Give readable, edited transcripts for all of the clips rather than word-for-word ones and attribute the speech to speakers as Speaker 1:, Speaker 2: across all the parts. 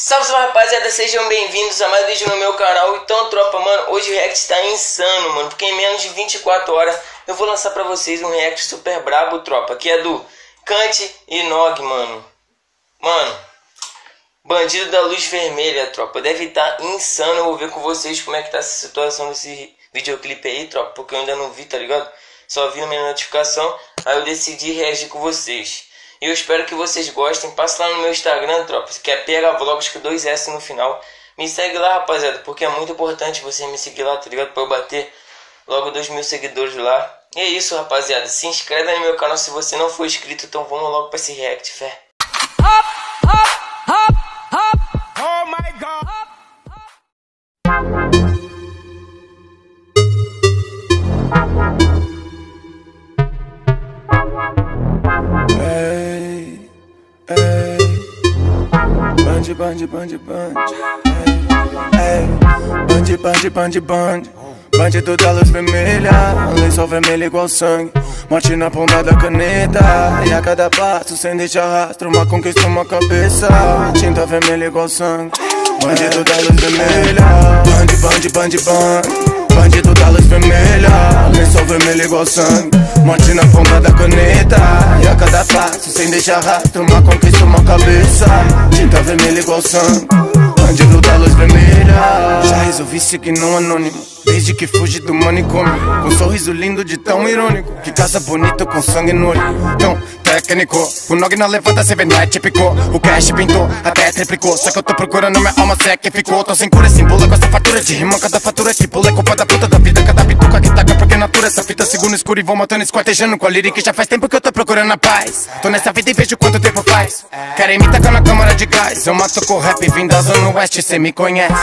Speaker 1: Salve, salve, rapaziada, sejam bem-vindos a mais um vídeo no meu canal. Então, tropa, mano, hoje o react tá insano, mano, porque em menos de 24 horas eu vou lançar pra vocês um react super brabo, tropa, que é do Kant e Nog, mano. Mano, Bandido da Luz Vermelha, tropa, deve estar insano. Eu vou ver com vocês como é que tá essa situação desse videoclipe aí, tropa, porque eu ainda não vi, tá ligado? Só vi a minha notificação, aí eu decidi reagir com vocês. E eu espero que vocês gostem. Passa lá no meu Instagram, tropa, que é PHVlogs com 2S no final. Me segue lá, rapaziada, porque é muito importante você me seguir lá, tá ligado? Pra eu bater logo 2.000 seguidores lá. E é isso, rapaziada. Se inscreve no meu canal se você não for inscrito. Então vamos logo pra esse react, fé.
Speaker 2: Oh my God. Hey, hey, band. Bandido da luz vermelha, lençol vermelho igual sangue, morte na ponta da caneta. E a cada passo sem deixar rastro, uma conquista, uma cabeça. Tinta vermelha igual sangue, bandido da luz vermelha. Bandido da luz vermelha, lençol vermelho igual sangue, morte na ponta da caneta. E a cada passo sem deixar rastro, uma conquista, uma cabeça. Tinta vermelha igual sangue, bandido da luz vermelha. Já resolvi seguir no anônimo, desde que fugi do manicômio, com um sorriso lindo de tão irônico, que casa bonito com sangue no olho, tão técnico. O Nog na levanta, cê vê, não é típico. O cash pintou, até triplicou. Só que eu tô procurando minha alma, cê é que ficou. Tô sem cura, sem bula, com essa fatura de rima. Cada fatura que pula é culpa da puta da vida. Cada bituca que taca, porque natura essa fita segura no escuro e vou matando, esquartejando com a lírica. Já faz tempo que eu tô procurando a paz. Tô nessa vida e vejo quanto tempo faz. Querem me tacar na câmara de gás. Eu mato com rap, vim da zona oeste, cê me conhece.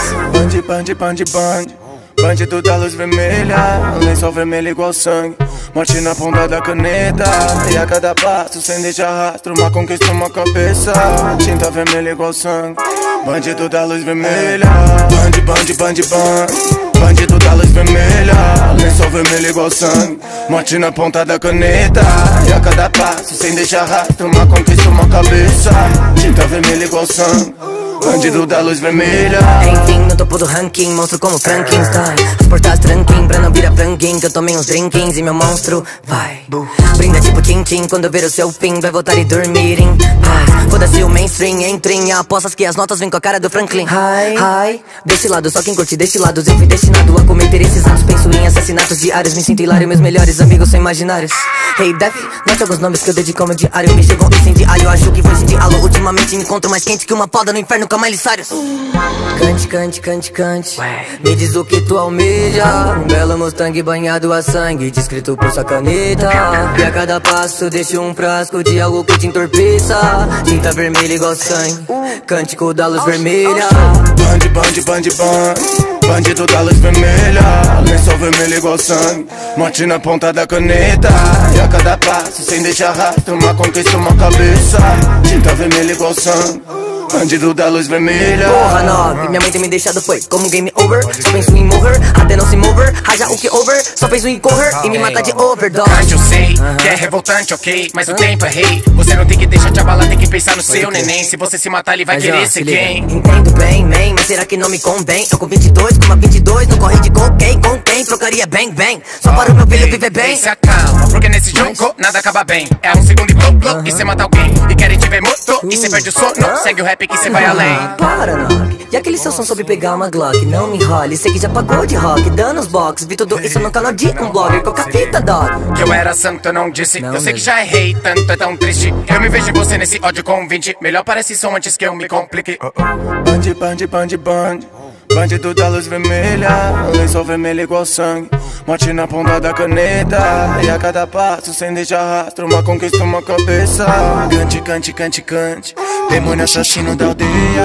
Speaker 2: Bandido da luz vermelha, lençol vermelho igual sangue, morte na ponta da caneta. E a cada passo sem deixar rastro, uma conquista, uma cabeça. Tinta vermelha igual sangue, bandido da luz vermelha. Bandido da luz vermelha, lençol vermelho igual sangue, morte na ponta da caneta. E a cada passo sem deixar rastro, uma conquista, uma cabeça. Tinta vermelha igual sangue, bandido da luz vermelha.
Speaker 3: Enfim, no topo do ranking, monstro como Frankenstein. Os portais tranquim pra não virar franguinho, que eu tomei uns drinkings e meu monstro vai brinda tipo Tintin, quando eu ver o seu fim, vai voltar e dormir em paz. Foda-se o mainstream, entrem apostas que as notas vêm com a cara do Franklin. Hi, desse lado, só quem curte deste lado. Eu fui destinado a cometer esses atos, penso em assassinatos diários. Me sinto hilário, meus melhores amigos são imaginários. Hey Def, note alguns nomes que eu dedico ao meu diário. Me chegou incendiário, acho que vou incendiá-lo. Ultimamente me encontro mais quente que uma poda no inferno com Miley-Cyrus. Cante, me diz o que tu almeja. Um belo Mustang banhado a sangue, descrito por sua caneta. E a cada passo deixo um frasco de algo que te entorpeça. Tinta vermelha igual sangue, cântico da luz vermelha.
Speaker 2: Bandido da luz vermelha, lençol vermelho igual sangue, morte na ponta da caneta. E a cada passo sem deixar rastro, uma conquista, uma cabeça. Tinta vermelha igual sangue, bandido da luz vermelha.
Speaker 3: Porra, Nog, minha mãe tem me deixado foi como game over. Só penso em morrer, até não se mover. Raja o que over, só penso em correr e me matar de overdose.
Speaker 2: Kant, eu sei que é revoltante, ok, mas o tempo é rei. Você não tem que deixar te abalar, tem que pensar no seu neném. Se você se matar, ele vai querer ser quem?
Speaker 3: Entendo bem, man, mas será que não me convém? Eu com 22, com uma 22, não corre de cocaine. Com quem? Trocaria bang, bang, só para o meu filho viver bem.
Speaker 2: Se acalma, porque nesse jogo nada acaba bem. É um segundo e blá, e cê mata alguém. E querem te ver morto, e cê perde o sono. Segue o rap que cê vai além.
Speaker 3: Para, Nog, e aquele seu som soube pegar uma Glock. Não me enrole, sei que já pagou de rock, dando os box. Vi tudo isso no canal de um blogger com fita, dog.
Speaker 2: Que eu era santo, eu não disse.
Speaker 3: Não
Speaker 2: eu sei
Speaker 3: mesmo.
Speaker 2: que já errei, tanto é tão triste. Eu me vejo em você nesse ódio com 20. Melhor parece som antes que eu me complique. Bandido da luz vermelha, lençol vermelho igual sangue, morte na ponta da caneta. E a cada passo sem deixar rastro, uma conquista, uma cabeça. Cante, demônio assassino da aldeia.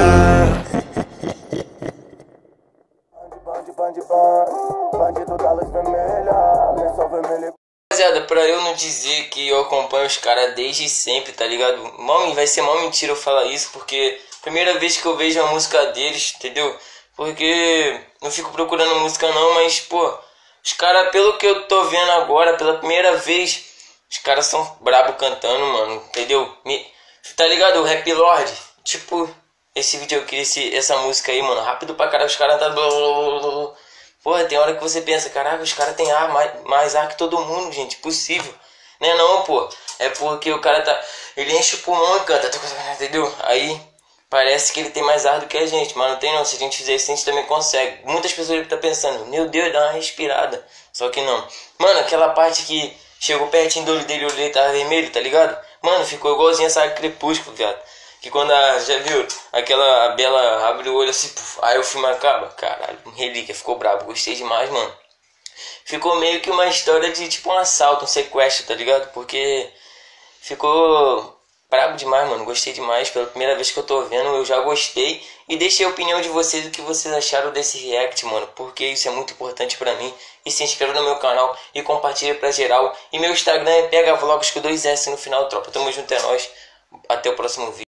Speaker 2: Bandido da luz vermelha, lençol vermelho.
Speaker 1: Rapaziada, pra eu não dizer que eu acompanho os caras desde sempre, tá ligado? Vai ser mal mentira eu falar isso, porque primeira vez que eu vejo a música deles, entendeu? Porque não fico procurando música não, mas pô, os caras, pelo que eu tô vendo agora, pela primeira vez, os caras são brabo cantando, mano, entendeu? Tá ligado? O Rap Lord, tipo, esse vídeo aqui, essa música aí, mano, rápido pra caralho, os caras tá... Porra, tem hora que você pensa, caraca, os caras tem ar, mais ar que todo mundo, gente, possível. Não é não, pô, é porque o cara tá... Ele enche o pulmão e canta, entendeu? Aí parece que ele tem mais ar do que a gente, mas não tem não, se a gente fizer isso a gente também consegue. Muitas pessoas estão pensando, meu Deus, dá uma respirada, só que não. Mano, aquela parte que chegou pertinho do olho dele, o olho dele tava vermelho, tá ligado? Mano, ficou igualzinho a saga Crepúsculo, viado. Que quando já viu, a Bela abre o olho assim, puf, aí o filme acaba. Caralho, relíquia, ficou brabo, gostei demais, mano. Ficou meio que uma história de tipo um assalto, um sequestro, tá ligado? Porque ficou brabo demais, mano, gostei demais. Pela primeira vez que eu tô vendo, eu já gostei. E deixei a opinião de vocês, o que vocês acharam desse react, mano. Porque isso é muito importante pra mim. E se inscreva no meu canal e compartilha pra geral. E meu Instagram é PHVlogs com 2S no final, tropa. Tamo junto, é nóis. Até o próximo vídeo.